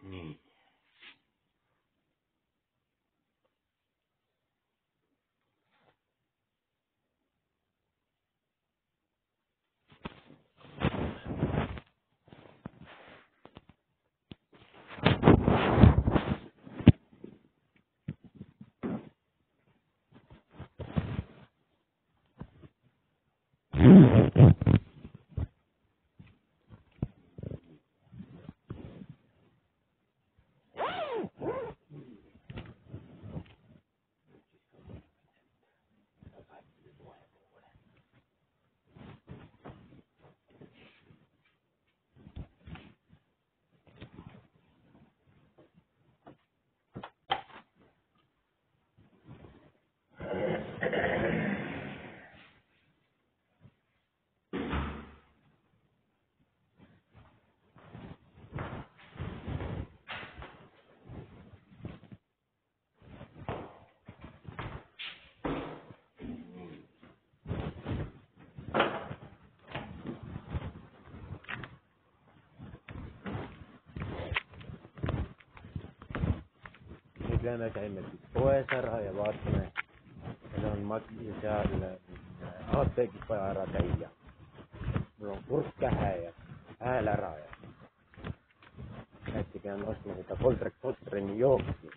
Niin. Nykyään me käimme Poesarhaa ja vaatimme, että on maksimissaan apteekki ja mulla on kurkkähää ja ääläraa ja näittikään ostamaan sitä Poltren johonkin.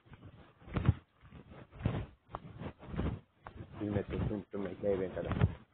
Ilmeisesti tuntumme keivien tätä.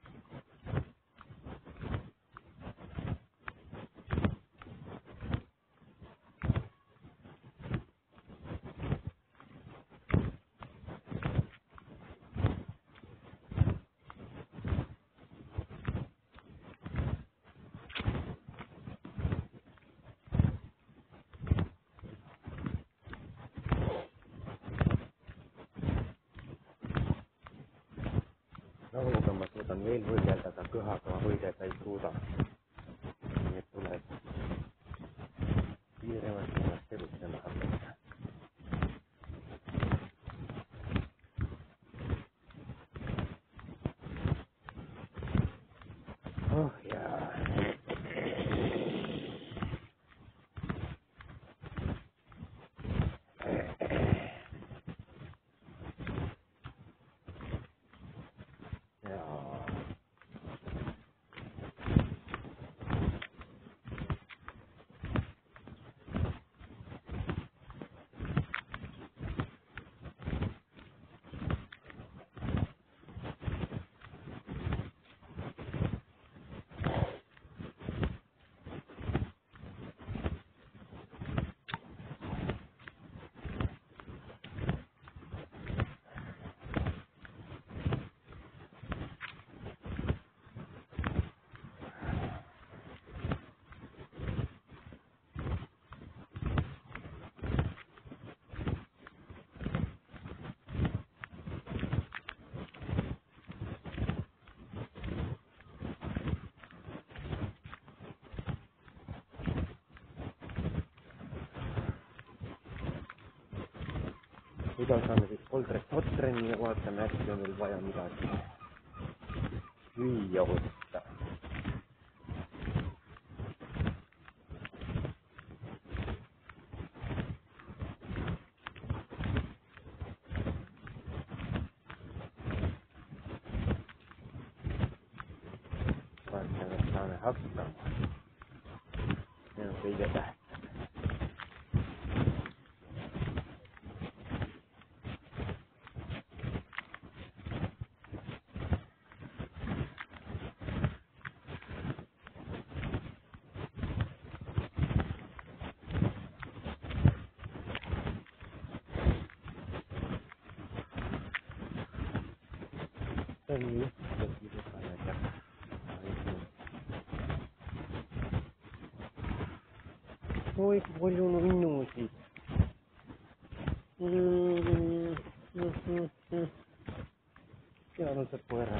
Roulukammat otan vielä huikealta tätä kyhäkaa huikealta ei suuta. Niin tulee kiirevästi perustella hapetta. Oh jaa. Jaa. Nyt on saanut siis Poltren ja Walkan Actionilla vai jotakin. Hyi joutta. Vaikka ne saa ne hakkaamaan. Ne on siitä tähtä. Se on just jotain näitä. Voi paljon minuutit. Siellä on se koira.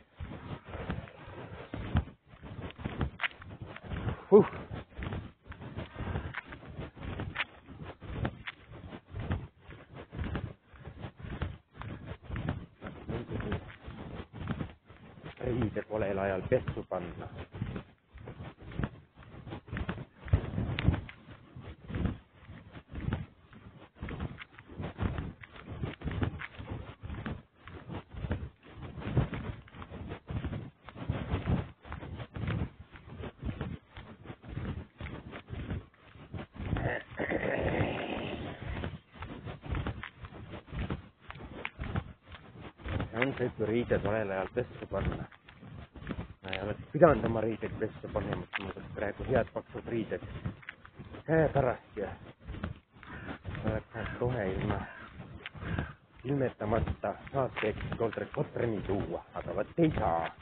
Riite puolella ajalla pessupanna. kõik riided valel ajal pessu panna. Ma ei oleks pidanud oma riideid pessu panema, mul oleks praegu head paksud riided käepärast ja oleks saanud kohe ilmetamata saateeks Goldrek Kotreni tuua, aga vot ei saa.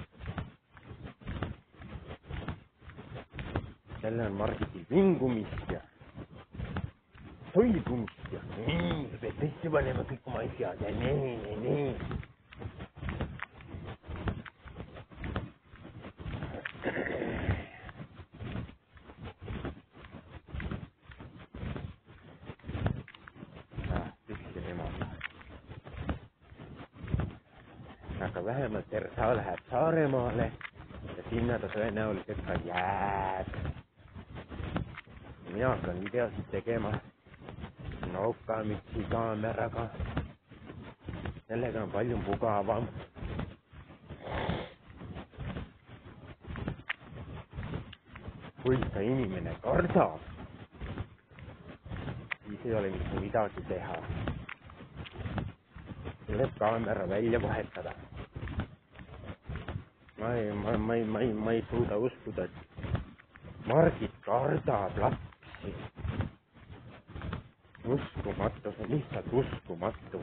Jälle on Margitil vingumist ja toibumist ja nii, peab pessu panema kõik oma asjad ja nii. Aga vähemalt RSA läheb Saaremaale ja sinna ta tõenäoliselt ka jääb. Mina hakkan videosid tegema Nokamixi kaameraga. Sellega on palju mugavam. Kui ka inimene kardab, siis ei ole mitte midagi teha. Tuleb kaamera välja vahetada. Ma ei suuda uskuda, et Margit kardab lapsi. Uskumatu, see on lihtsalt uskumatu.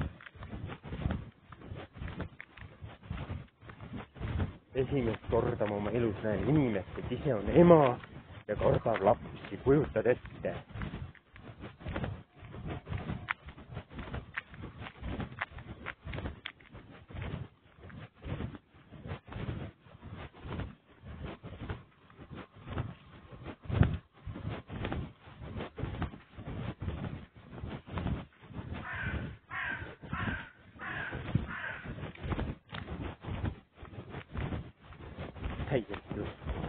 Esimest korda ma oma elus näen inimest, et ise on ema ja kardab lapsi, kujutad ette. Täiesti uskumatu.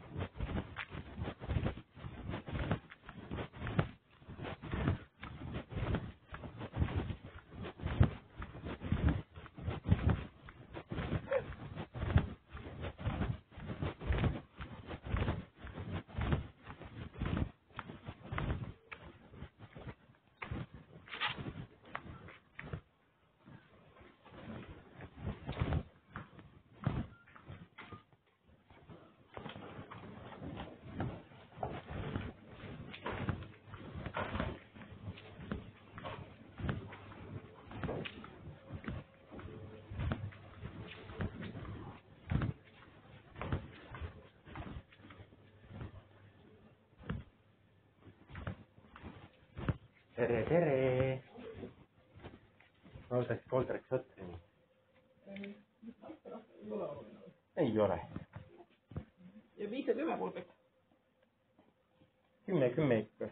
Tere! Ootaks Goldrek Kotreni. Ei ole. Ja 5 ja 10 pool kõik? 10 ikka.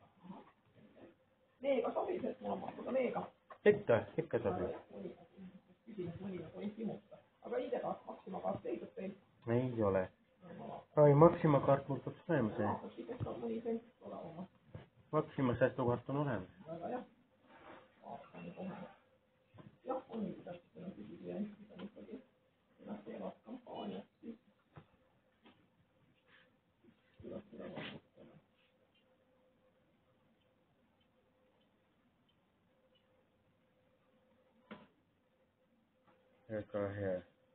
Meega sobis, et mul on pakkuda meega. Ikka sobis. Küsin, et mõni nagu ei simuta. Aga ID-kaart, Maxima kaart leidub teil? Ei ole. Ai, Maxima kaart mul peaks olema see. Siis on mõni sent olema. Maxima säästukaart on olemas. Väga jah. Vaatame kohe. Jah, on täpselt enam küsida ja mis on ikkagi. Nad teevad kampaaniat siis. Kuidas seda vaatame. Väga hea.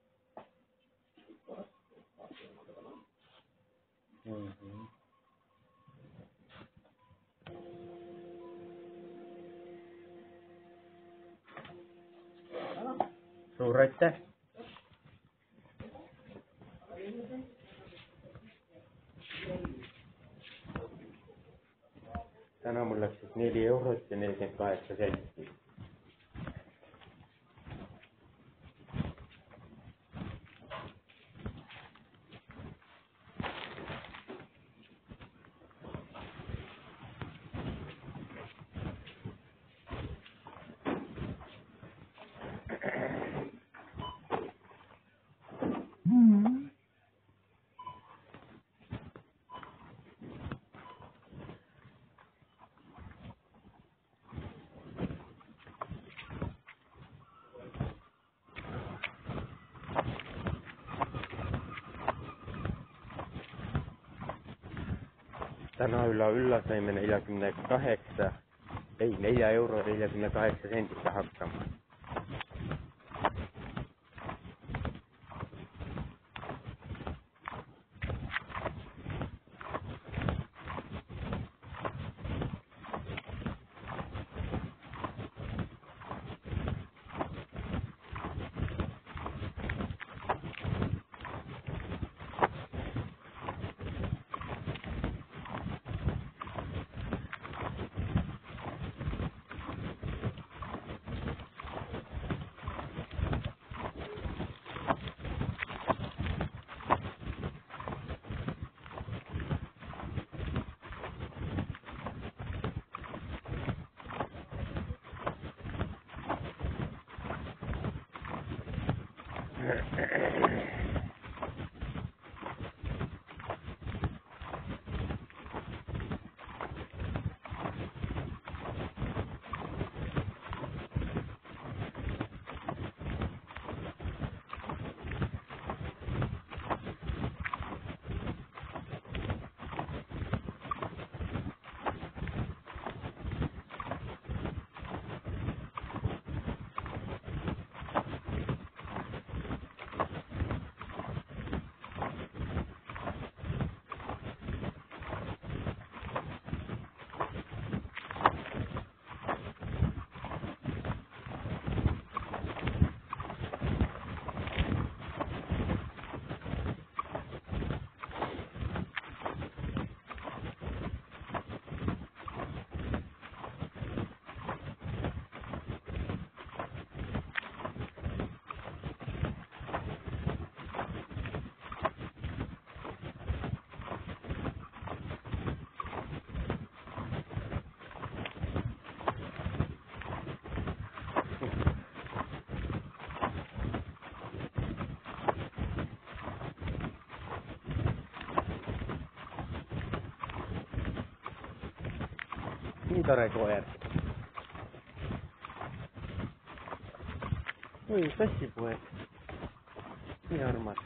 Suur aitäh! Täna mul läks siis 4 eurot ja 48 senti. Täna ülla saime 4 euro 48 sendiga hakkama. Nii tore koer. Oi, tassipoeg. Nii armas.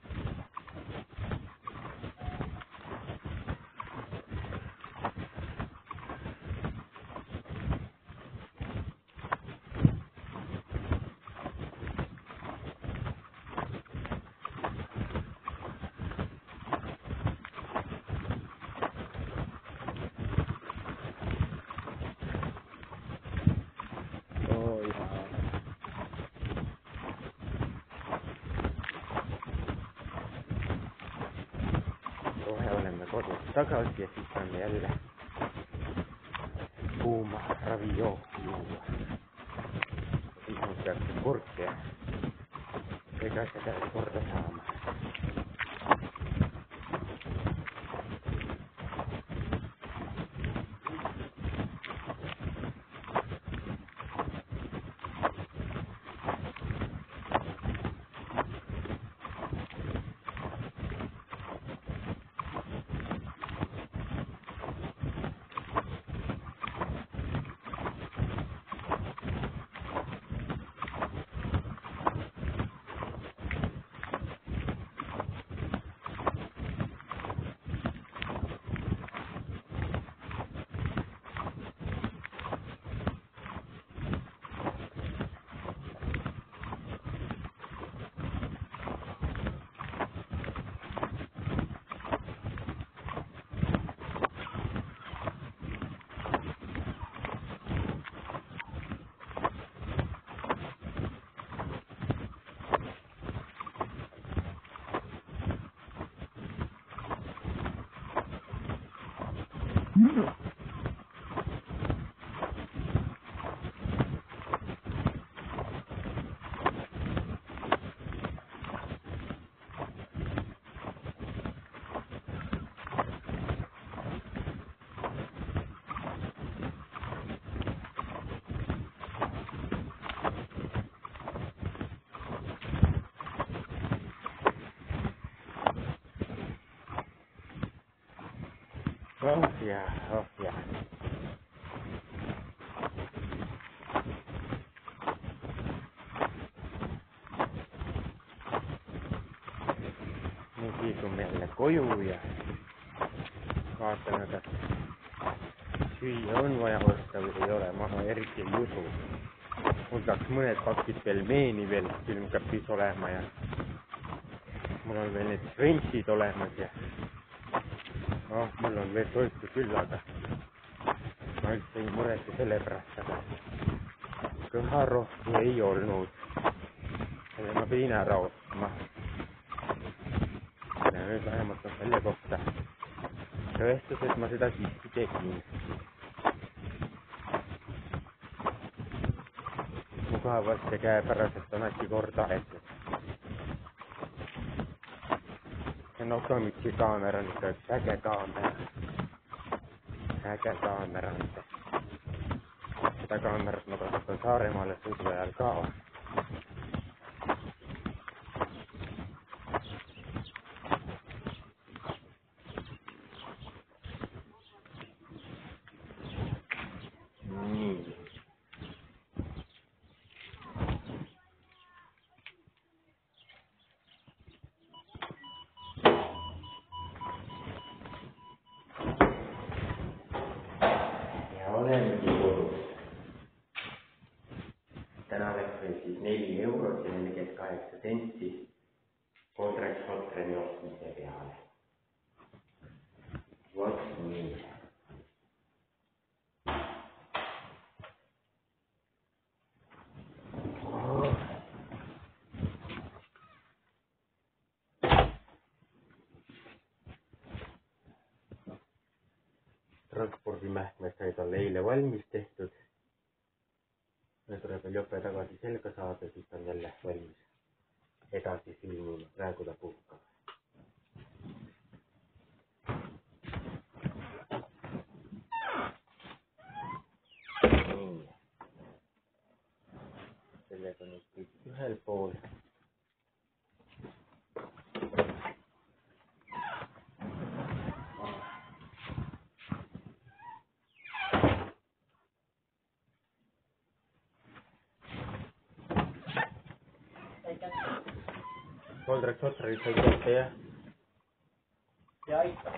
Kohe oleme kodus tagasi ja siis saame jälle kuuma ravijooki juua. Siis nüüd peaks kurk ja kõik asjad ära korda saama. Oh ja. Nüüd liigume jälle koju ja vaatame, kas süüa on vaja osta või ei ole. Ma eriti ei usu. Mul peaks mõned pakid pelmeeni veel külmkapis olema ja mul on veel need krentsid olemas ja mul on veel toitu küll, aga ma üldse ei muretse selle pärast, aga kõharohtu ei olnud. Selle ma pidin ära ostma. Ja nüüd vähemalt on selle kohta tõestus, et ma seda siiski tegin. Mugavalt ja käepäraselt on asi korda aetud. See Nokomitsi kaamera on ikka üks äge kaamera. Äge kaamera on see. Seda kaamerat ma kasutan Saaremaale sõidu ajal ka. eurot ja 48 senti Kodrek Sotreni ostmise peale. Vot nii. Transpordimähkmed said olla eile valmis tehtud. Nüüd tuleb veel jope tagasi selga saada, siis on jälle valmis edasi filmima. Praegu ta puhkab. Sellega nüüd kõik ühel pool. Kodrek Sotrenit sai kätte, jah? Ja aitab.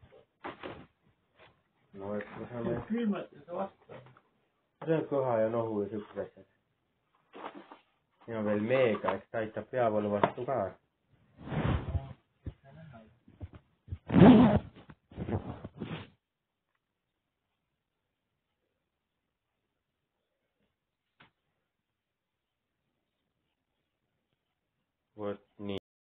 No, et me saame... Külmetuse vastu. See on kõha ja nohu ja siuksed asjad. Ja veel meega, eks ta aitab peavalu vastu ka. Vot nii.